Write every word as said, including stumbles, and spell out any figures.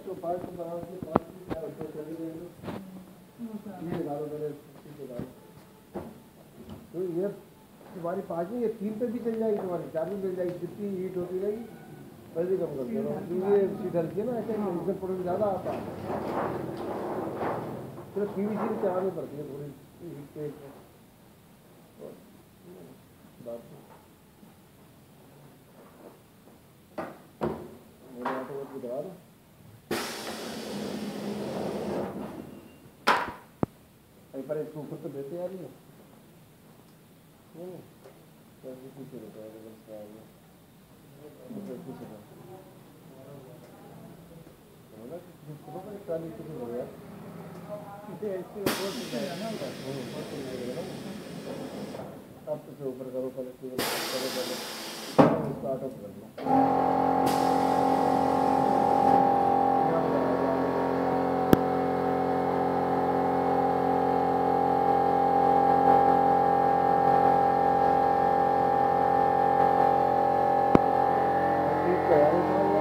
तो पार्ट को बनाने के लिए पार्ट की क्या होता है चले गए ये डालो पहले इसके डालो तो ये तुम्हारी पाँच नहीं ये तीन पे भी चल जाएगी तुम्हारी चार में मिल जाएगी जितनी हीट होती रहेगी वैसे कम कर दो क्योंकि ये सीट हल्की है ना ऐसे इसमें प्रोडक्ट ज़्यादा आता है सिर्फ पीवीसी में चलानी पड़ती है थोड़ी हीट पे बात दवा दो पर इसको ऊपर तो देते यार ये पीछे देते हैं ट्राली हो गया अब तो ऊपर करो पहले करो पहले स्टार्टअप कर लो Yeah.